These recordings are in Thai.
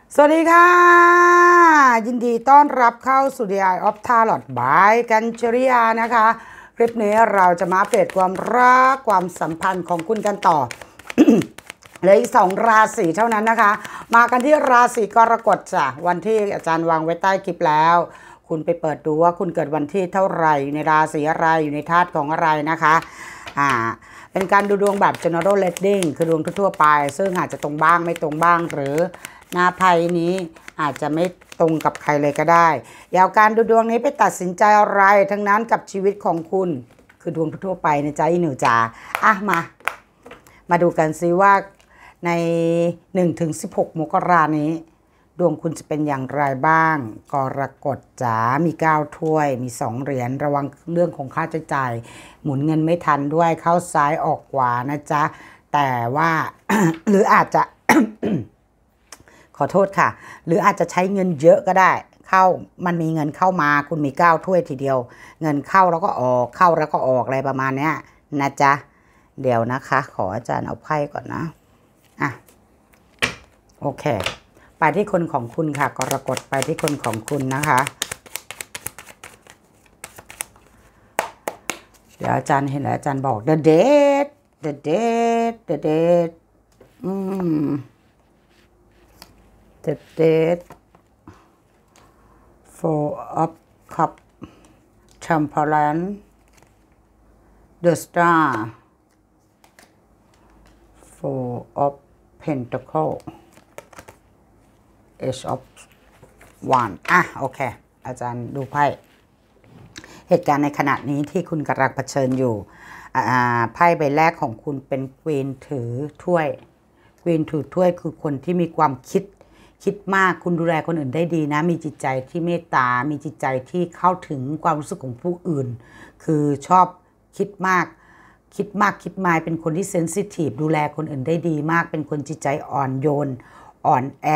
สวัสดีค่ะยินดีต้อนรับเข้าสู่ The Eye of Tarot by กัญจริยานะคะคลิปนี้เราจะมาอัปเดตความรักความสัมพันธ์ของคุณกันต่อ เหลืออีก2ราศีเท่านั้นนะคะมากันที่ราศีกรกฎจ้ะวันที่อาจารย์วางไว้ใต้คลิปแล้วคุณไปเปิดดูว่าคุณเกิดวันที่เท่าไหร่อยู่ในราศีอะไรอยู่ในธาตุของอะไรนะคะเป็นการดูดวงแบบ general reading คือดวงทั่วๆไปซึ่งอาจจะตรงบ้างไม่ตรงบ้างหรือหน้าไพ่นี้อาจจะไม่ตรงกับใครเลยก็ได้อย่าเอาการดูดวงนี้ไปตัดสินใจอะไรทั้งนั้นกับชีวิตของคุณคือดวงทั่วไปนะจ๊ะอีหนูจ๋ามาดูกันซิว่าใน 1-16 มกรานี้ดวงคุณจะเป็นอย่างไรบ้างกรกฎจ๋ามี9ถ้วยมี2เหรียญระวังเรื่องของค่าใช้จ่ายหมุนเงินไม่ทันด้วยเข้าซ้ายออกขวานะจ๊ะแต่ว่า หรืออาจจะ ขอโทษค่ะหรืออาจจะใช้เงินเยอะก็ได้มันมีเงินเข้ามาคุณมี9ถ้วยทีเดียวเงินเข้าแล้วก็ออกเข้าแล้วก็ออกอะไรประมาณเนี้ยนะจ๊ะเดี๋ยวนะคะขออาจารย์เอาไพ่ก่อนนะโอเคไปที่คนของคุณค่ะกรกฎไปที่คนของคุณนะคะเดี๋ยวอาจารย์เห็นแล้วอาจารย์บอก the date the date the date the date four of cup temperance the star four of pentacle Age of One โอเคอาจารย์ดูไพ่เหตุการณ์ในขณะนี้ที่คุณกำลังเผชิญอยู่ไพ่ใบแรกของคุณเป็นควีนถือถ้วยควีนถือถ้วยคือคนที่มีความคิดมากคุณดูแลคนอื่นได้ดีนะมีจิตใจที่เมตตามีจิตใจที่เข้าถึงความรู้สึกของผู้อื่นคือชอบคิดมากคิดมายเป็นคนที่เซนซิทีฟดูแลคนอื่นได้ดีมากเป็นคนจิตใจอ่อนโยนอ่อนแอ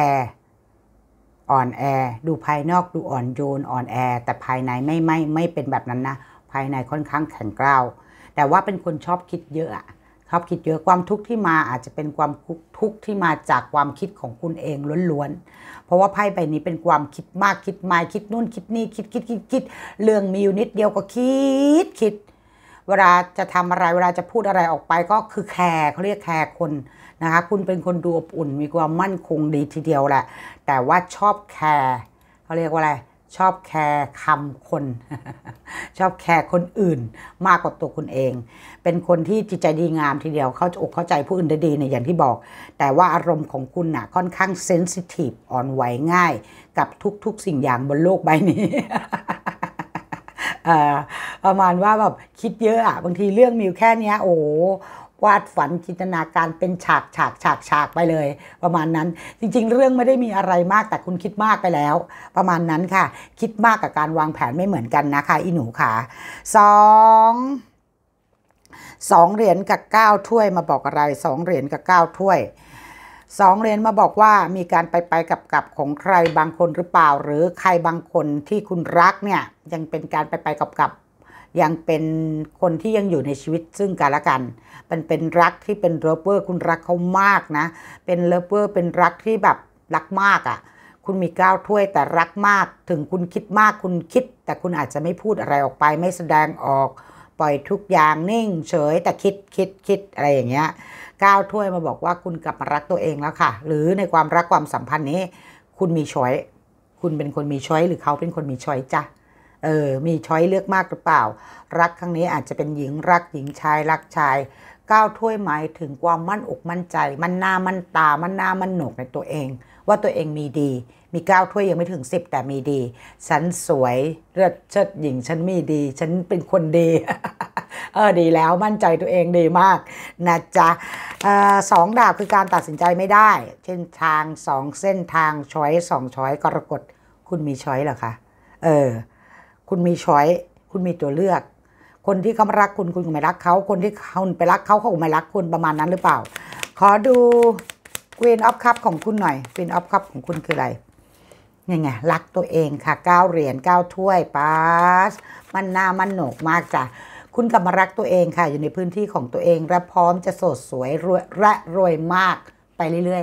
ดูภายนอกดูอ่อนโยนอ่อนแอแต่ภายในไม่เป็นแบบนั้นนะภายในค่อนข้างแข็งกร้าวแต่ว่าเป็นคนชอบคิดเยอะชอบคิดเยอะความทุกข์ที่มาอาจจะเป็นความทุกข์ที่มาจากความคิดของคุณเองล้วนๆเพราะว่าไพ่ใบนี้เป็นความคิดมากคิดมายคิดนู่นคิดนี่คิดเรื่องมีอยู่นิดเดียวก็คิดเวลาจะทำอะไรเวลาจะพูดอะไรออกไปก็คือแคร์เขาเรียกแคร์คนนะคะคุณเป็นคนดูอบอุ่นมีความมั่นคงดีทีเดียวแหละแต่ว่าชอบแคร์เขาเรียกว่าอะไรชอบแคร์คำคน ชอบแคร์คนอื่นมากกว่าตัวคุณเองเป็นคนที่จิตใจดีงามทีเดียวเข้าอกเข้าใจผู้อื่นได้ดีในอย่างที่บอกแต่ว่าอารมณ์ของคุณน่ะค่อนข้างเซนซิทีฟอ่อนไหวง่ายกับทุกสิ่งอย่างบนโลกใบนี้ ประมาณว่าแบบคิดเยอะบางทีเรื่องมีอยู่แค่นี้โอ้วาดฝันจินตนาการเป็นฉากไปเลยประมาณนั้นจริงๆเรื่องไม่ได้มีอะไรมากแต่คุณคิดมากไปแล้วประมาณนั้นค่ะคิดมากกับการวางแผนไม่เหมือนกันนะคะอีหนูค่ะ2เหรียญกับ9ถ้วยมาบอกอะไร2เหรียญกับ9ถ้วย2เหรียญมาบอกว่ามีการไปกับของใครบางคนหรือเปล่าหรือใครบางคนที่คุณรักเนี่ยยังเป็นการไปกับยังเป็นคนที่ยังอยู่ในชีวิตซึ่งกันและกันเป็นรักที่เป็นเลิฟเวอร์คุณรักเขามากนะเป็นเลิฟเวอร์เป็นรักที่แบบรักมากคุณมี9ถ้วยแต่รักมากถึงคุณคิดมากคุณคิดแต่คุณอาจจะไม่พูดอะไรออกไปไม่แสดงออกปล่อยทุกอย่างนิ่งเฉยแต่คิดอะไรอย่างเงี้ย9ถ้วยมาบอกว่าคุณกลับมารักตัวเองแล้วค่ะหรือในความรักความสัมพันธ์นี้คุณมีช้อยคุณเป็นคนมีช้อยหรือเขาเป็นคนมีช้อยจ้ะมีช้อยเลือกมากหรือเปล่ารักครั้งนี้อาจจะเป็นหญิงรักหญิงชายรักชาย9ถ้วยหมายถึงความมั่นอกมั่นใจมั่นหน้ามั่นตามั่นหน้ามั่นโหนกในตัวเองว่าตัวเองมีดีมี9ถ้วยยังไม่ถึง10แต่มีดีฉันสวยเลิศเชิดหญิงฉันมีดีฉันเป็นคนดี ดีแล้วมั่นใจตัวเองดีมากนะจ๊ะ2ดาบคือการตัดสินใจไม่ได้เช่นทาง2เส้นทางช้อย2ช้อยกรกฎคุณมีช้อยเหรอคะคุณมีช้อยคุณมีตัวเลือกคนที่เขารักคุณก็ไม่รักเขาคนที่คุณไปรักเขาก็ไม่รักคุณประมาณนั้นหรือเปล่าขอดู Queen of Cup ของคุณหน่อย Queen of Cup ของคุณคืออะไรยังไงรักตัวเองค่ะ9เหรียญ9ถ้วยป้าสมันหน้ามันโหนกมากจ้ะคุณกลับมารักตัวเองค่ะอยู่ในพื้นที่ของตัวเองและพร้อมจะโสดสวยรวยและรวยมากไปเรื่อยๆ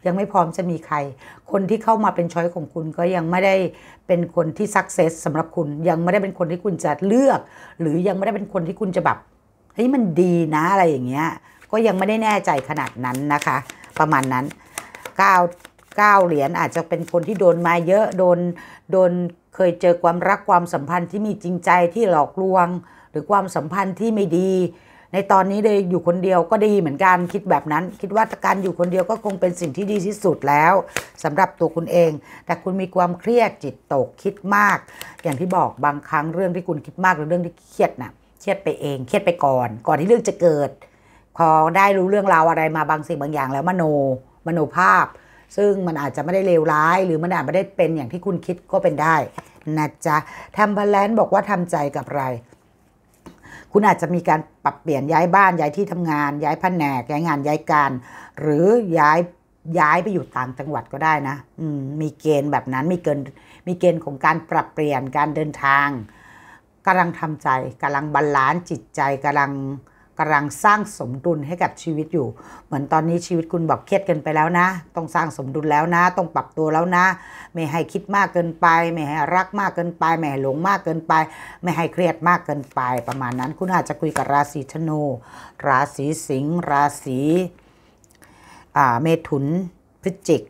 ยังไม่พร้อมจะมีใครคนที่เข้ามาเป็นช้อยของคุณก็ยังไม่ได้เป็นคนที่สักเซสสำหรับคุณยังไม่ได้เป็นคนที่คุณจะเลือกหรือยังไม่ได้เป็นคนที่คุณจะแบบเฮ้ยมันดีนะอะไรอย่างเงี้ยก็ยังไม่ได้แน่ใจขนาดนั้นนะคะประมาณนั้น9เหรียญอาจจะเป็นคนที่โดนมาเยอะโดนเคยเจอความรักความสัมพันธ์ที่มีจริงใจที่หลอกลวงหรือความสัมพันธ์ที่ไม่ดีในตอนนี้เลยอยู่คนเดียวก็ดีเหมือนกันคิดแบบนั้นคิดว่าการอยู่คนเดียวก็คงเป็นสิ่งที่ดีที่สุดแล้วสำหรับตัวคุณเองแต่คุณมีความเครียดจิตตกคิดมากอย่างที่บอกบางครั้งเรื่องที่คุณคิดมากหรือเรื่องที่เครียดน่ะเครียดไปเองเครียดไปก่อนที่เรื่องจะเกิดพอได้รู้เรื่องราวอะไรมาบางสิ่งบางอย่างแล้วมโนภาพซึ่งมันอาจจะไม่ได้เลวร้ายหรือมันอาจไม่ได้เป็นอย่างที่คุณคิดก็เป็นได้นะจ๊ะทำบาลานซ์บอกว่าทำใจกับอะไรคุณอาจจะมีการปรับเปลี่ยนย้ายบ้านย้ายที่ทำงานย้ายแผนกย้ายงานย้ายการหรือย้ายไปอยู่ต่างจังหวัดก็ได้นะมีเกณฑ์แบบนั้นมีเกณฑ์ของการปรับเปลี่ยนการเดินทางกำลังทำใจกำลังบาลานซ์จิตใจกำลังสร้างสมดุลให้กับชีวิตอยู่เหมือนตอนนี้ชีวิตคุณบอกเครียดเกินไปแล้วนะต้องสร้างสมดุลแล้วนะต้องปรับตัวแล้วนะไม่ให้คิดมากเกินไปไม่ให้รักมากเกินไปไม่ให้หลงมากเกินไปไม่ให้เครียดมากเกินไปประมาณนั้นคุณอาจจะคุยกับราศีธนูราศีสิงห์ราศีเมถุนพฤศจิก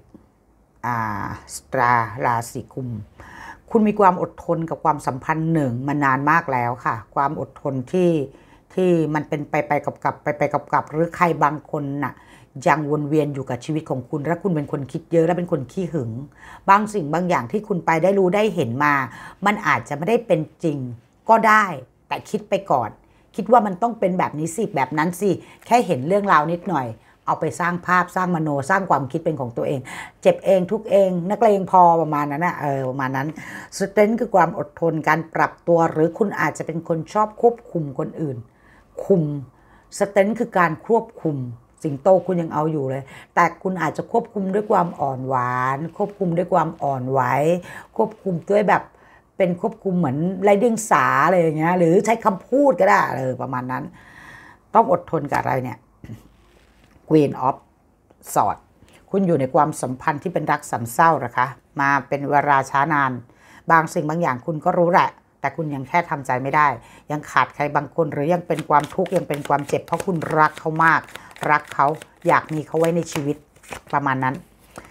ราศีกุมคุณมีความอดทนกับความสัมพันธ์หนึ่งมานานมากแล้วค่ะความอดทนที่มันเป็นไปกับหรือใครบางคนน่ะยังวนเวียนอยู่กับชีวิตของคุณและคุณเป็นคนคิดเยอะและเป็นคนขี้หึงบางสิ่งบางอย่างที่คุณไปได้รู้ได้เห็นมามันอาจจะไม่ได้เป็นจริงก็ได้แต่คิดไปก่อนคิดว่ามันต้องเป็นแบบนี้สิแบบนั้นสิแค่เห็นเรื่องราวนิดหน่อยเอาไปสร้างภาพสร้างมโนสร้างความคิดเป็นของตัวเองเจ็บเองทุกเองนักเลงพอประมาณนั้นนะประมาณนั้นสเตนคือความอดทนการปรับตัวหรือคุณอาจจะเป็นคนชอบควบคุมคนอื่นคุมสเตนคือการควบคุมสิงโตคุณยังเอาอยู่เลยแต่คุณอาจจะควบคุมด้วยความอ่อนหวานควบคุมด้วยความอ่อนไหวควบคุมด้วยแบบเป็นควบคุมเหมือนไร้เดียงสาอะไรอย่างเงี้ยหรือใช้คำพูดก็ได้ประมาณนั้นต้องอดทนกับอะไรเนี่ย Queen of Swords คุณอยู่ในความสัมพันธ์ที่เป็นรักสามเศร้านะคะมาเป็นเวลาช้านานบางสิ่งบางอย่างคุณก็รู้แหละแต่คุณยังแค่ทำใจไม่ได้ยังขาดใครบางคนหรือยังเป็นความทุกข์ยังเป็นความเจ็บเพราะคุณรักเขามากรักเขาอยากมีเขาไว้ในชีวิตประมาณนั้น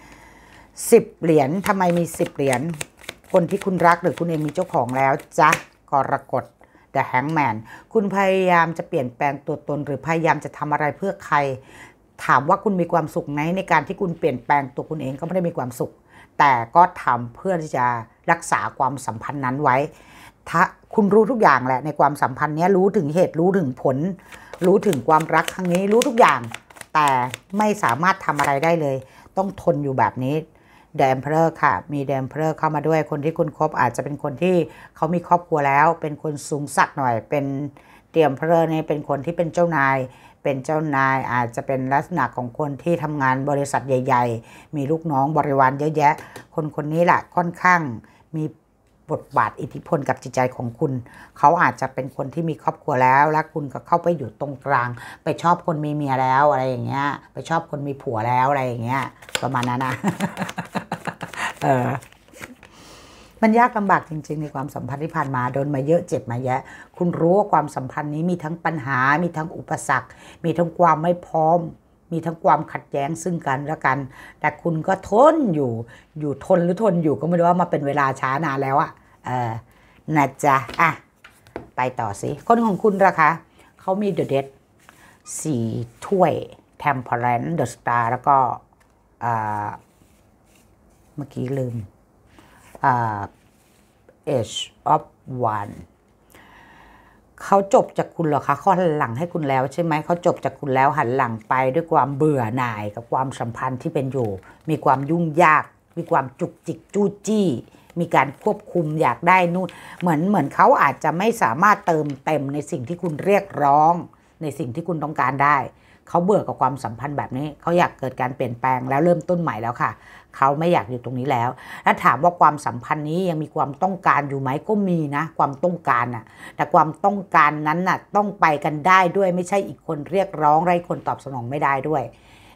10เหรียญทำไมมี10เหรียญคนที่คุณรักหรือคุณเองมีเจ้าของแล้วจ๊ะกรกฎ The Hangman คุณพยายามจะเปลี่ยนแปลงตัวตนหรือพยายามจะทำอะไรเพื่อใครถามว่าคุณมีความสุขไหมในการที่คุณเปลี่ยนแปลงตัวคุณเองก็ไม่ได้มีความสุขแต่ก็ทำเพื่อที่จะรักษาความสัมพันธ์นั้นไว้ถ้าคุณรู้ทุกอย่างแหละในความสัมพันธ์นี้รู้ถึงเหตุรู้ถึงผลรู้ถึงความรักครั้งนี้รู้ทุกอย่างแต่ไม่สามารถทำอะไรได้เลยต้องทนอยู่แบบนี้เดมเพลอร์ค่ะมีเดมเพลอร์เข้ามาด้วยคนที่คุณคบอาจจะเป็นคนที่เขามีครอบครัวแล้วเป็นคนสูงสักหน่อยเป็นเดมเพลอร์เนี่ยเป็นคนที่เป็นเจ้านายอาจจะเป็นลักษณะของคนที่ทำงานบริษัทใหญ่ๆมีลูกน้องบริวารเยอะแยะคนนี้แหละค่อนข้างมีบทบาทอิทธิพลกับจิตใจของคุณเขาอาจจะเป็นคนที่มีครอบครัวแล้วและคุณก็เข้าไปอยู่ตรงกลางไปชอบคนมีเมียแล้วอะไรอย่างเงี้ยไปชอบคนมีผัวแล้วอะไรอย่างเงี้ยประมาณนั้นนะ มันยากลำบากจริงๆในความสัมพันธ์ที่ผ่านมาโดนมาเยอะเจ็บมาแยะคุณรู้ว่าความสัมพันธ์นี้มีทั้งปัญหามีทั้งอุปสรรคมีทั้งความไม่พร้อมมีทั้งความขัดแย้งซึ่งกันและกันแต่คุณก็ทนอยู่ทนหรือทนอยู่ก็ไม่รู้ว่ามาเป็นเวลาช้านานแล้วอะนะจ๊ะไปต่อสิคนของคุณล่ะคะเขามี The Death 4 ถ้วย Temperance The Star แล้วก็เมื่อกี้ลืมAge of One เขาจบจากคุณเหรอคะเขาหันหลังให้คุณแล้วใช่ไหมเขาจบจากคุณแล้วหันหลังไปด้วยความเบื่อหน่ายกับความสัมพันธ์ที่เป็นอยู่มีความยุ่งยากมีความจุกจิกจู้จี้มีการควบคุมอยากได้นู่นเหมือนเขาอาจจะไม่สามารถเติมเต็มในสิ่งที่คุณเรียกร้องในสิ่งที่คุณต้องการได้เขาเบื่อกับความสัมพันธ์แบบนี้เขาอยากเกิดการเปลี่ยนแปลงแล้วเริ่มต้นใหม่แล้วค่ะเขาไม่อยากอยู่ตรงนี้แล้วถ้าถามว่าความสัมพันธ์นี้ยังมีความต้องการอยู่ไหมก็มีนะความต้องการน่ะแต่ความต้องการนั้นน่ะต้องไปกันได้ด้วยไม่ใช่อีกคนเรียกร้องและอีกคนตอบสนองไม่ได้ด้วย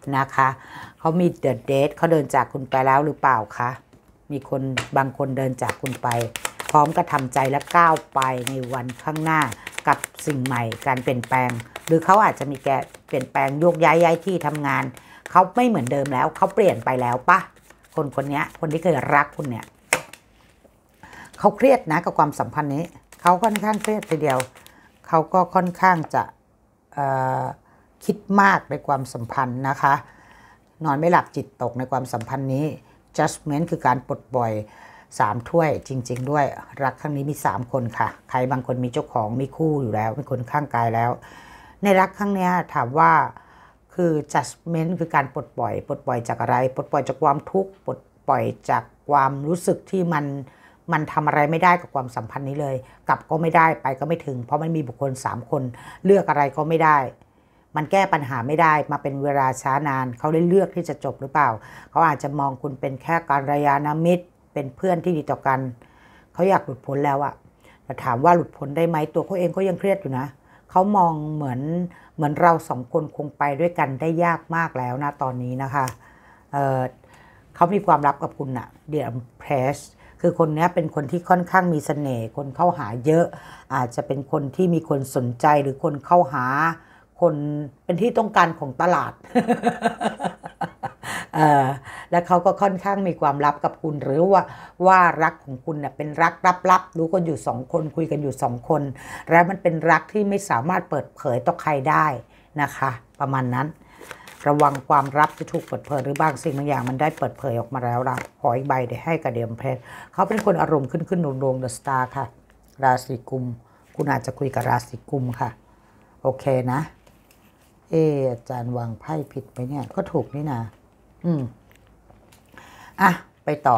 นะคะเขามีเดอะเดทเขาเดินจากคุณไปแล้วหรือเปล่าคะมีคนบางคนเดินจากคุณไปพร้อมกระทำใจและก้าวไปในวันข้างหน้ากับสิ่งใหม่การเปลี่ยนแปลงหรือเขาอาจจะมีเปลี่ยนแปลงโยกย้ายที่ทำงานเขาไม่เหมือนเดิมแล้วเขาเปลี่ยนไปแล้วปะคนนี้คนที่เคยรักคุณเนี่ยเขาเครียดนะกับความสัมพันธ์นี้เขาค่อนข้างเครียดทีเดียวเขาก็ค่อนข้างจะคิดมากในความสัมพันธ์นะคะนอนไม่หลับจิตตกในความสัมพันธ์นี้ judgment คือการปลดปล่อย3 ถ้วยจริงๆด้วยรักครั้งนี้มี3 คนค่ะใครบางคนมีเจ้าของมีคู่อยู่แล้วมีคนข้างกายแล้วในรักครั้งนี้ถามว่าคือ judgment คือการปลดปล่อยจากอะไรปลดปล่อยจากความทุกข์ปลดปล่อยจากความรู้สึกที่มันทำอะไรไม่ได้กับความสัมพันธ์นี้เลยกลับก็ไม่ได้ไปก็ไม่ถึงเพราะมันมีบุคคล3 คนเลือกอะไรก็ไม่ได้มันแก้ปัญหาไม่ได้มาเป็นเวลาช้านานเขาได้เลือกที่จะจบหรือเปล่าเขาอาจจะมองคุณเป็นแค่กัลยาณมิตรเป็นเพื่อนที่ดีต่อกันเขาอยากหลุดพ้นแล้วอะแต่ถามว่าหลุดพ้นได้ไหมตัวเขาเองก็ยังเครียดอยู่นะเขามองเหมือนเรา2 คนคงไปด้วยกันได้ยากมากแล้วนะตอนนี้นะคะเขามีความลับกับคุณอะเดียร์เพรสคือคนนี้เป็นคนที่ค่อนข้างมีเสน่ห์คนเข้าหาเยอะอาจจะเป็นคนที่มีคนสนใจหรือคนเข้าหาคนเป็นที่ต้องการของตลาด และเขาก็ค่อนข้างมีความลับกับคุณหรือว่ารักของคุณเนี่ยเป็นรักลับๆรู้กันอยู่2 คนคุยกันอยู่2 คนและมันเป็นรักที่ไม่สามารถเปิดเผยต่อใครได้นะคะประมาณนั้นระวังความลับจะถูกเปิดเผยหรือบางสิ่งบางอย่างมันได้เปิดเผยออกมาแล้วล่ะขออีกใบได้ให้กับเดียมเพชรเขาเป็นคนอารมณ์ขึ้นลงเดอะสตาร์ค่ะราศีกุมคุณอาจจะคุยกับราศีกุมค่ะโอเคนะอาจารย์วางไพ่ผิดไปเนี่ยก็ถูกนี่นะไปต่อ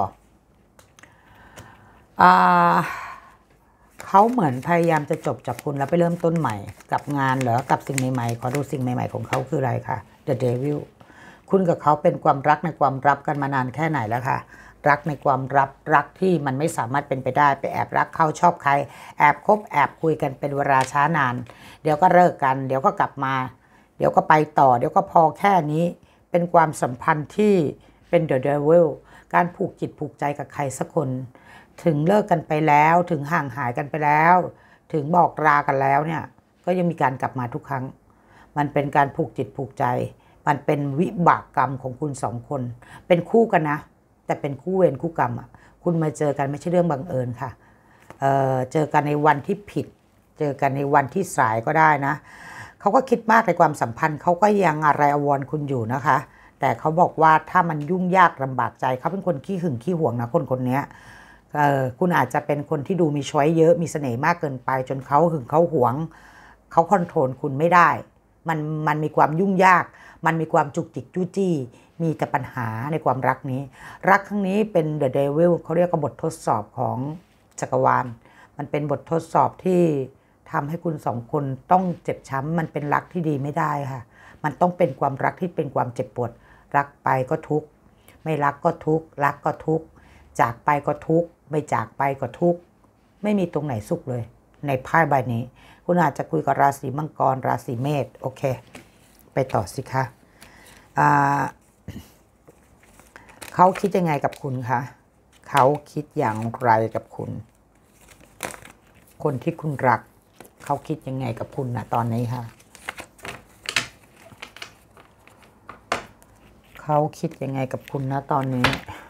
เขาเหมือนพยายามจะจบจากคุณแล้วไปเริ่มต้นใหม่กับงานเหรอกับสิ่งใหม่ๆขอดูสิ่งใหม่ๆของเขาคืออะไรคะ The Devil คุณกับเขาเป็นความรักในความลับกันมานานแค่ไหนแล้วคะรักในความลับรักที่มันไม่สามารถเป็นไปได้ไปแอบรักเขาชอบใครแอบคบแอบคุยกันเป็นเวลาช้านานเดี๋ยวก็เลิกกันเดี๋ยวก็กลับมาเดี๋ยวก็ไปต่อเดี๋ยวก็พอแค่นี้เป็นความสัมพันธ์ที่เป็น The Devil การผูกจิตผูกใจกับใครสักคนถึงเลิกกันไปแล้วถึงห่างหายกันไปแล้วถึงบอกลากันแล้วเนี่ยก็ยังมีการกลับมาทุกครั้งมันเป็นการผูกจิตผูกใจมันเป็นวิบากกรรมของคุณ2 คนเป็นคู่กันนะแต่เป็นคู่เวรคู่กรรมอ่ะคุณมาเจอกันไม่ใช่เรื่องบังเอิญค่ะเจอกันในวันที่ผิดเจอกันในวันที่สายก็ได้นะเขาก็คิดมากในความสัมพันธ์เขาก็ยังอะไรอววรคุณอยู่นะคะแต่เขาบอกว่าถ้ามันยุ่งยากลำบากใจเขาเป็นคนขี้หึงขี้หวงนะคนนี้คุณอาจจะเป็นคนที่ดูมีช้อยเยอะมีเสน่ห์มากเกินไปจนเขาหึงเขาหวงเขาคอนโทรลคุณไม่ได้มันมีความยุ่งยากมันมีความจุกจิกจู้จี้มีแต่ปัญหาในความรักนี้รักครั้งนี้เป็น The Devil เขาเรียกว่าบททดสอบของจักรวาลมันเป็นบททดสอบที่ทำให้คุณ2 คนต้องเจ็บช้ำมันเป็นรักที่ดีไม่ได้ค่ะมันต้องเป็นความรักที่เป็นความเจ็บปวดรักไปก็ทุกข์ไม่รักก็ทุกข์รักก็ทุกข์จากไปก็ทุกข์ไม่จากไปก็ทุกข์ไม่มีตรงไหนสุขเลยในไพ่ใบนี้คุณอาจจะคุยกับราศีมังกรราศีเมษโอเคไปต่อสิคะเขาคิดยังไงกับคุณคะเขาคิดอย่างไรกับคุณคนที่คุณรักเขาคิดยังไงกับคุณนะตอนนี้ค่ะเขาคิดยังไงกับคุณนะตอนนี้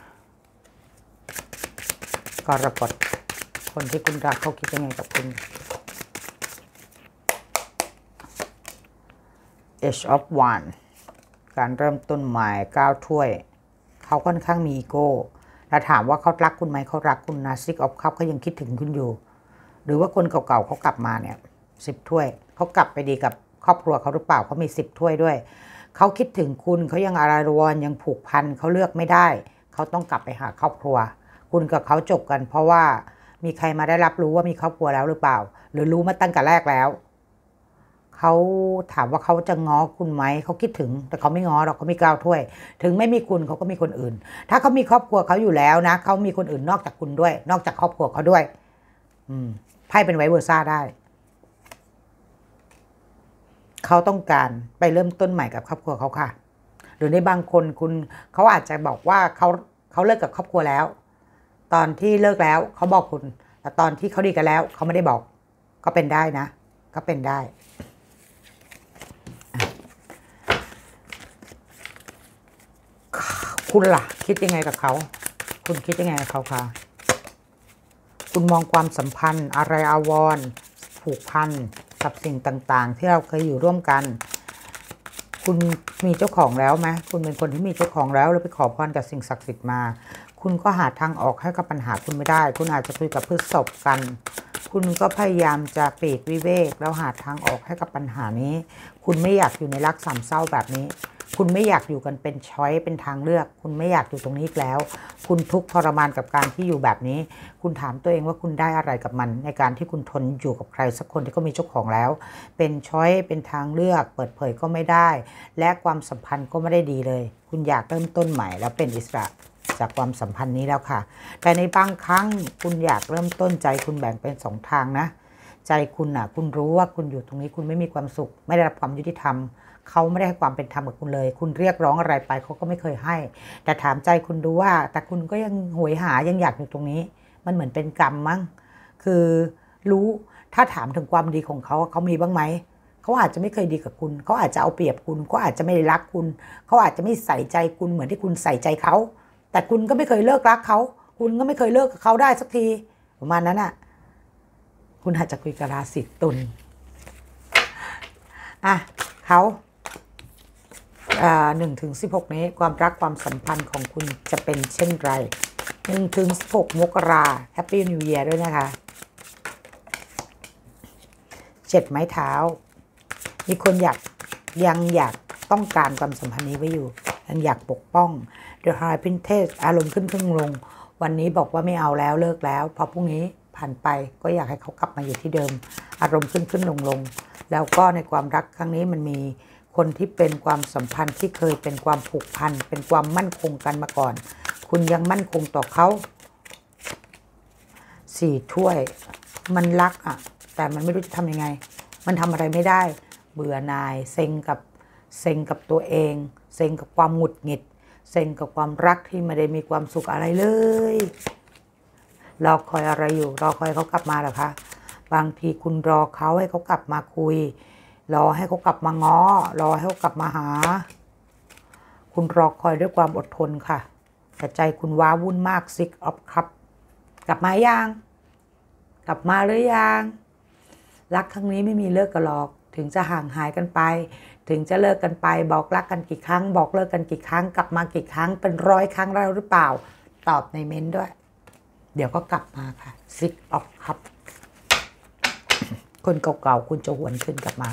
กรกฎคนที่คุณรักเขาคิดยังไงกับคุณ Age of Wands การเริ่มต้นใหม่9 ถ้วยเขาค่อนข้างมีอีโก้ถ้าถามว่าเขารักคุณไหมเขารักคุณนะ Six of Cups เขายังคิดถึงคุณอยู่หรือว่าคนเก่าๆเขากลับมาเนี่ย10 ถ้วยเขากลับไปดีกับครอบครัวเขาหรือเปล่าเขามี10 ถ้วยด้วยเขาคิดถึงคุณเขายังอารีวรยังผูกพันเขาเลือกไม่ได้เขาต้องกลับไปหาครอบครัวคุณกับเขาจบกันเพราะว่ามีใครมาได้รับรู้ว่ามีครอบครัวแล้วหรือเปล่าหรือรู้มาตั้งแต่แรกแล้วเขาถามว่าเขาจะง้อคุณไหมเขาคิดถึงแต่เขาไม่ง้อหรอกเขามี9 ถ้วยถึงไม่มีคุณเขาก็มีคนอื่นถ้าเขามีครอบครัวเขาอยู่แล้วนะเขามีคนอื่นนอกจากคุณด้วยนอกจากครอบครัวเขาด้วยไพ่เป็นไวเวอร์ซ่าได้เขาต้องการไปเริ่มต้นใหม่กับครอบครัวเขาค่ะหรือในบางคนเขาอาจจะบอกว่าเขาเลิกกับครอบครัวแล้ว ตอนที่เลิกแล้วเขาบอกคุณแต่ตอนที่เขาดีกันแล้วเขาไม่ได้บอกก็เป็นได้นะก็เป็นได้คุณล่ะคิดยังไงกับเขาคุณคิดยังไงกับเขาคะคุณมองความสัมพันธ์อะไรอาวรณ์ผูกพันกับสิ่งต่างๆที่เราเคยอยู่ร่วมกันคุณมีเจ้าของแล้วไหมคุณเป็นคนที่มีเจ้าของแล้วไปขอพรกับสิ่งศักดิ์สิทธิ์มาคุณก็หาทางออกให้กับปัญหาคุณไม่ได้คุณอาจจะคุยกับพฤษภกันคุณก็พยายามจะปลีกวิเวกแล้วหาทางออกให้กับปัญหานี้คุณไม่อยากอยู่ในรักสามเศร้าแบบนี้คุณไม่อยากอยู่กันเป็นช้อยเป็นทางเลือกคุณไม่อยากอยู่ตรงนี้อีกแล้วคุณทุกข์ทรมานกับการที่อยู่แบบนี้คุณถามตัวเองว่าคุณได้อะไรกับมันในการที่คุณทนอยู่กับใครสักคนที่ก็มีเจ้าของแล้วเป็นช้อยเป็นทางเลือกเปิดเผยก็ไม่ได้และความสัมพันธ์ก็ไม่ได้ดีเลยคุณอยากเริ่มต้นใหม่แล้วเป็นอิสระจากความสัมพันธ์นี้แล้วค่ะแต่ในบางครั้งคุณอยากเริ่มต้นใจคุณแบ่งเป็นสองทางนะใจคุณน่ะคุณรู้ว่าคุณอยู่ตรงนี้คุณไม่มีความสุขไม่ได้รับความยุติธรรมเขาไม่ได้ให้ความเป็นธรรมกับคุณเลยคุณเรียกร้องอะไรไปเขาก็ไม่เคยให้แต่ถามใจคุณดูว่าแต่คุณก็ยังหวยหายังอยากอยู่ตรงนี้มันเหมือนเป็นกรรมมั้งคือรู้ถ้าถามถึงความดีของเขาเขามีบ้างไหมเขาอาจจะไม่เคยดีกับคุณเขาอาจจะเอาเปรียบคุณเขาอาจจะไม่ได้รักคุณเขาอาจจะไม่ใส่ใจคุณเหมือนที่คุณใส่ใจเขาแต่คุณก็ไม่เคยเลิกรักเขาคุณก็ไม่เคยเลิกกับเขาได้สักทีประมาณนั้นอ่ะคุณอาจจะคุยกับราศีตุลเขา1 ถึง 16นี้ความรักความสัมพันธ์ของคุณจะเป็นเช่นไร1 ถึง 16 มกราแฮปปี้นิวเยียร์ด้วยนะคะ7 ไม้เท้ามีคนยังอยากต้องการความสัมพันธ์นี้ไว้อยู่ยังอยากปกป้อง The High Princess อารมณ์ขึ้นลงวันนี้บอกว่าไม่เอาแล้วเลิกแล้วพอพรุ่งนี้ผ่านไปก็อยากให้เขากลับมาอยู่ที่เดิมอารมณ์ขึ้นลงแล้วก็ในความรักครั้งนี้มันมีคนที่เป็นความสัมพันธ์ที่เคยเป็นความผูกพันเป็นความมั่นคงกันมาก่อนคุณยังมั่นคงต่อเขา4 ถ้วยมันรักแต่มันไม่รู้จะทำยังไงมันทำอะไรไม่ได้เบื่อหน่ายเซ็งกับตัวเองเซ็งกับความหงุดหงิดเซ็งกับความรักที่ไม่ได้มีความสุขอะไรเลยรอคอยอะไรอยู่รอคอยเขากลับมาเหรอคะบางทีคุณรอเขาให้เขากลับมาคุยรอให้เขากลับมาง้อรอให้เขากลับมาหาคุณรอคอยด้วยความอดทนค่ะแต่ใจคุณว้าวุ่นมากซิกออฟคัพกลับมายังกลับมาหรือยังรักครั้งนี้ไม่มีเลิกกันหรอกถึงจะห่างหายกันไปถึงจะเลิกกันไปบอกรักกันกี่ครั้งบอกเลิกกันกี่ครั้งกลับมากี่ครั้งเป็น100 ครั้งแล้วหรือเปล่าตอบในเม้นด้วยเดี๋ยวก็กลับมาค่ะซิกออฟคัพคนเก่าๆคุณจะหวนขึ้นกลับมา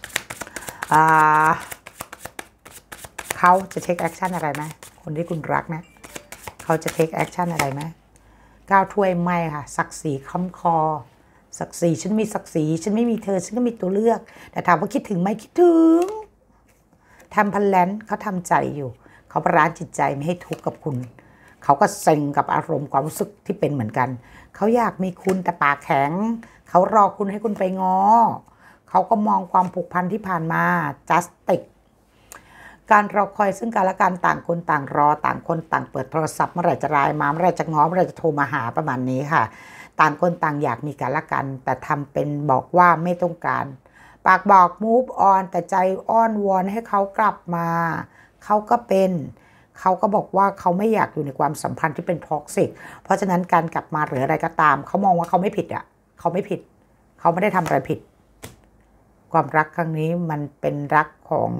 เขาจะเทคแอคชั่นอะไรไหมคนที่คุณรักนะเขาจะเทคแอคชั่นอะไรไหม9 ถ้วยไม่ค่ะศักดิ์ศรีค้ำคอศักดิ์ศรีฉันมีศักดิ์ศรีฉันไม่มีเธอฉันก็มีตัวเลือกแต่ถามว่าคิดถึงไหมคิดถึงทำพันแลนเขาทำใจอยู่เขาประร้านจิตใจไม่ให้ทุกข์กับคุณเขาก็เซ็งกับอารมณ์ความรู้สึกที่เป็นเหมือนกันเขาอยากมีคุณแต่ปากแข็งเขารอคุณให้คุณไปง้อเขาก็มองความผูกพันที่ผ่านมาจัสติกการรอคอยซึ่งกันและกันต่างคนต่างรอต่างคนต่างเปิดโทรศัพท์เมื่อไหร่จะไลน์มาเมื่อไหร่จะง้อเมื่อไหร่จะโทรมาหาประมาณนี้ค่ะต่างคนต่างอยากมีกันและกันแต่ทำเป็นบอกว่าไม่ต้องการปากบอก move on แต่ใจอ้อนวอนให้เขากลับมาเขาก็บอกว่าเขาไม่อยากอยู่ในความสัมพันธ์ที่เป็นท็อกซิกเพราะฉะนั้นการกลับมาหรืออะไรก็ตามเขามองว่าเขาไม่ผิดเขาไม่ผิดเขาไม่ได้ทำอะไรผิดความรักครั้งนี้มันเป็นรักของ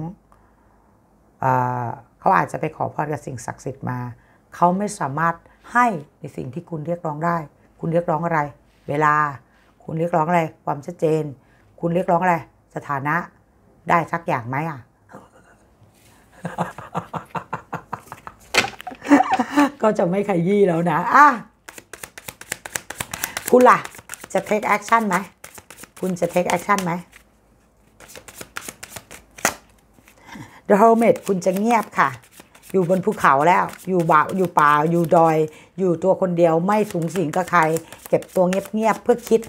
เขาอาจจะไปขอพรกับสิ่งศักดิ์สิทธิ์มาเขาไม่สามารถให้ในสิ่งที่คุณเรียกร้องได้คุณเรียกร้องอะไรเวลาคุณเรียกร้องอะไรความชัดเจนคุณเรียกร้องอะไรสถานะได้สักอย่างไหมก็จะไม่ขยี้แล้วนะคุณล่ะจะ take action ไหมคุณจะ take action ไหม The Hermit คุณจะเงียบค่ะอยู่บนภูเขาแล้วอยู่ป่าอยู่ดอยอยู่ตัวคนเดียวไม่สูงสิงกับใครเก็บตัวเงียบๆเพื่อคิด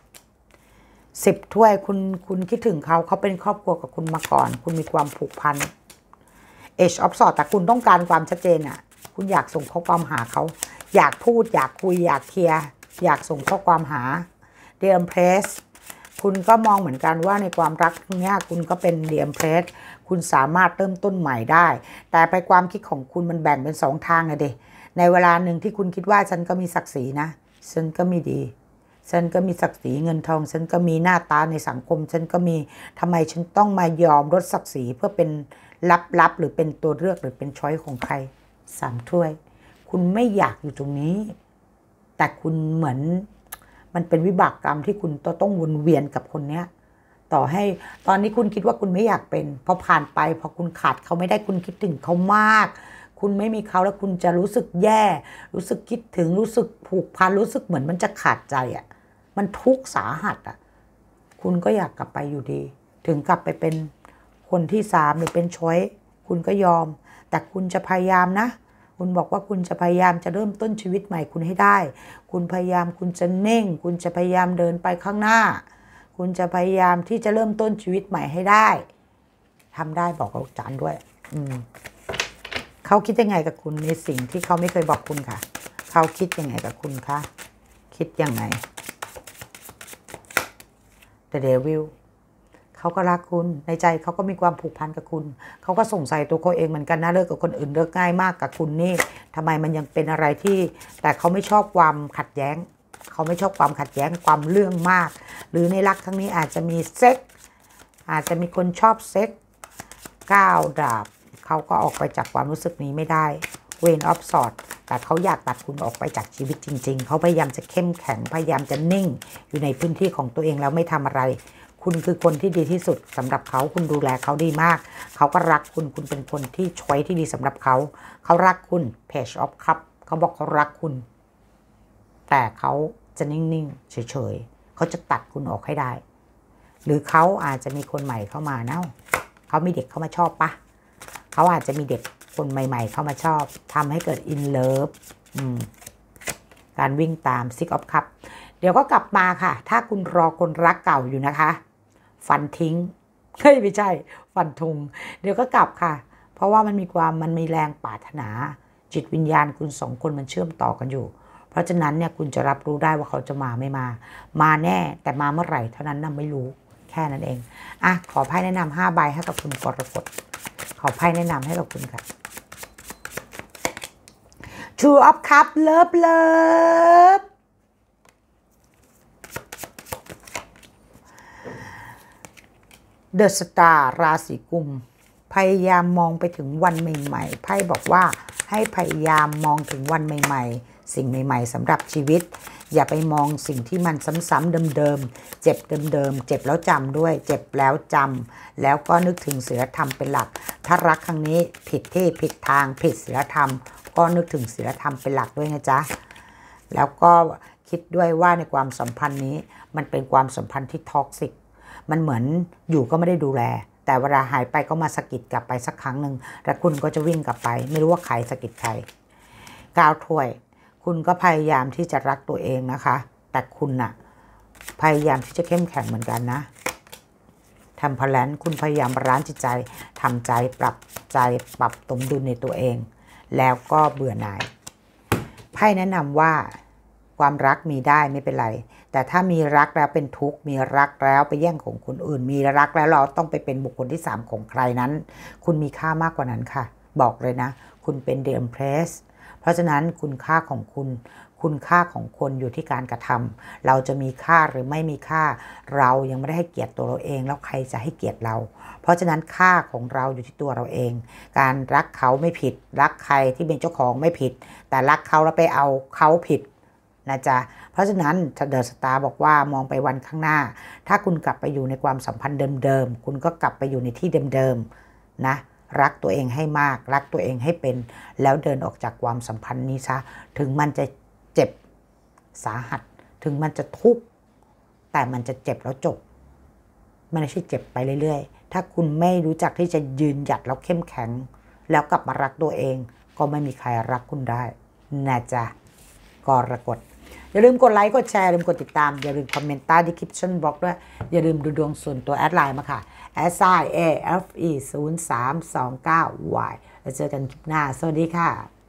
10 ถ้วยคุณคิดถึงเขาเป็นครอบครัวกับคุณมาก่อนคุณมีความผูกพัน Age of Swords แต่คุณต้องการความชัดเจนอ่ะคุณอยากส่งข้อความหาเขาอยากพูดอยากคุยอยากเคลียร์อยากส่งข้อความหา The Empress คุณก็มองเหมือนกันว่าในความรักเนี้ยคุณก็เป็น The Empress คุณสามารถเริ่มต้นใหม่ได้แต่ไปความคิดของคุณมันแบ่งเป็น2 ทางเลยดิในเวลาหนึ่งที่คุณคิดว่าฉันก็มีศักดิ์ศรีนะฉันก็มีดีฉันก็มีศักดิ์ศรีเงินทองฉันก็มีหน้าตาในสังคมฉันก็มีทำไมฉันต้องมายอมลดศักดิ์ศรีเพื่อเป็นลับหรือเป็นตัวเลือกหรือเป็นช้อยของใคร3 ถ้วยคุณไม่อยากอยู่ตรงนี้แต่คุณเหมือนมันเป็นวิบากกรรมที่คุณต้องวนเวียนกับคนเนี้ยต่อให้ตอนนี้คุณคิดว่าคุณไม่อยากเป็นพอผ่านไปพอคุณขาดเขาไม่ได้คุณคิดถึงเขามากคุณไม่มีเขาแล้วคุณจะรู้สึกแย่รู้สึกคิดถึงรู้สึกผูกพันรู้สึกเหมือนมันจะขาดใจอ่ะมันทุกข์สาหัสอ่ะคุณก็อยากกลับไปอยู่ดีถึงกลับไปเป็นคนที่3หรือเป็นช้อยคุณก็ยอมแต่คุณจะพยายามนะคุณบอกว่าคุณจะพยายามจะเริ่มต้นชีวิตใหม่คุณให้ได้คุณพยายามคุณจะเน่งคุณจะพยายามเดินไปข้างหน้าคุณจะพยายามที่จะเริ่มต้นชีวิตใหม่ให้ได้ทำได้บอกอาจารย์ด้วยเขาคิดยังไงกับคุณในสิ่งที่เขาไม่เคยบอกคุณค่ะเขาคิดยังไงกับคุณคะคิดยังไง The Devil เขาก็รักคุณในใจเขาก็มีความผูกพันกับคุณเขาก็สงสัยตัวเขาเองเหมือนกันนะเลิกกับคนอื่นเลิกง่ายมากกับคุณนี่ทำไมมันยังเป็นอะไรที่แต่เขาไม่ชอบความขัดแย้งเขาไม่ชอบความขัดแย้งความเรื่องมากหรือในรักครั้งนี้อาจจะมีเซ็กอาจจะมีคนชอบเซ็ก9 ดาบเขาก็ออกไปจากความรู้สึกนี้ไม่ได้ Queen of Swords แต่เขาอยากตัดคุณออกไปจากชีวิตจริงๆเขาพยายามจะเข้มแข็งพยายามจะนิ่งอยู่ในพื้นที่ของตัวเองแล้วไม่ทำอะไรคุณคือคนที่ดีที่สุดสำหรับเขาคุณดูแลเขาดีมากเขาก็รักคุณคุณเป็นคนที่ช้อยที่ดีสำหรับเขาเขารักคุณ Page of Cups เขาบอกเขารักคุณแต่เขาจะนิ่งๆเฉยๆเขาจะตัดคุณออกให้ได้หรือเขาอาจจะมีคนใหม่เข้ามาเนาะเขามีเด็กเข้ามาชอบปะเขาอาจจะมีเด็กคนใหม่ๆเข้ามาชอบทำให้เกิด in love การวิ่งตาม Six of Cups เดี๋ยวก็กลับมาค่ะถ้าคุณรอคนรักเก่าอยู่นะคะฟันทิ้งไม่ใช่ฟันธงเดี๋ยวก็กลับค่ะเพราะว่ามันมีแรงปรารถนาจิตวิญญาณคุณ2 คนมันเชื่อมต่อกันอยู่เพราะฉะนั้นเนี่ยคุณจะรับรู้ได้ว่าเขาจะมาไม่มาแน่แต่มาเมื่อไหร่เท่านั้นน่ะไม่รู้แค่นั้นเองอ่ะขอไพ่แนะนำ5 ใบให้กับคุณกรกฎขอไพ่แนะนำให้กับคุณค่ะ Two of Cups เลิฟเดอะสตาร์ราศีกุมพยายามมองไปถึงวันใหม่ๆไพ่บอกว่าให้พยายามมองถึงวันใหม่ๆสิ่งใหม่ๆสำหรับชีวิตอย่าไปมองสิ่งที่มันซ้ำๆเดิมๆเจ็บเดิมๆเจ็บแล้วจำด้วยเจ็บแล้วจำแล้วก็นึกถึงศีลธรรมเป็นหลักถ้ารักครั้งนี้ผิดที่ผิดทางผิดศีลธรรมก็นึกถึงศีลธรรมเป็นหลักด้วยนะจ๊ะแล้วก็คิดด้วยว่าในความสัมพันธ์นี้มันเป็นความสัมพันธ์ที่ท็อกซิกมันเหมือนอยู่ก็ไม่ได้ดูแลแต่เวลาหายไปก็มาสะกิดกลับไปสักครั้งหนึ่งแล้วคุณก็จะวิ่งกลับไปไม่รู้ว่าใครสะกิดใคร9 ถ้วยคุณก็พยายามที่จะรักตัวเองนะคะแต่คุณน่ะพยายามที่จะเข้มแข็งเหมือนกันนะทำพลันคุณพยายามบาลานซ์จิตใจทำใจปรับสมดุลในตัวเองแล้วก็เบื่อหน่ายไพ่แนะนำว่าความรักมีได้ไม่เป็นไรแต่ถ้ามีรักแล้วเป็นทุกข์มีรักแล้วไปแย่งของคนอื่นมีรักแล้วเราต้องไปเป็นบุคคลที่3ของใครนั้นคุณมีค่ามากกว่านั้นค่ะบอกเลยนะคุณเป็น The Empress เพราะฉะนั้นคุณค่าของคุณค่าของคนอยู่ที่การกระทำเราจะมีค่าหรือไม่มีค่าเรายังไม่ได้ให้เกียรติตัวเราเองแล้วใครจะให้เกียรติเราเพราะฉะนั้นค่าของเราอยู่ที่ตัวเราเองการรักเขาไม่ผิดรักใครที่เป็นเจ้าของไม่ผิดแต่รักเขาแล้วไปเอาเขาผิดนะจ๊ะเพราะฉะนั้นเดอะสตาร์บอกว่ามองไปวันข้างหน้าถ้าคุณกลับไปอยู่ในความสัมพันธ์เดิมๆคุณก็กลับไปอยู่ในที่เดิมๆนะรักตัวเองให้มากรักตัวเองให้เป็นแล้วเดินออกจากความสัมพันธ์นี้ซะถึงมันจะเจ็บสาหัสถึงมันจะทุกข์แต่มันจะเจ็บแล้วจบมันไม่ใช่เจ็บไปเรื่อยๆถ้าคุณไม่รู้จักที่จะยืนหยัดแล้วเข้มแข็งแล้วกลับมารักตัวเองก็ไม่มีใครรักคุณได้นะจ๊ะกรกฎอย่าลืมกดไลค์กดแชร์อย่าลืมกดติดตามอย่าลืมคอมเมนต์ใต้ดีคริปชั่นบล็อกด้วยอย่าลืมดูดวงส่วนตัวแอดไลน์มาค่ะ@SIAFE 0329Y แล้วเจอกันคลิปหน้าสวัสดีค่ะ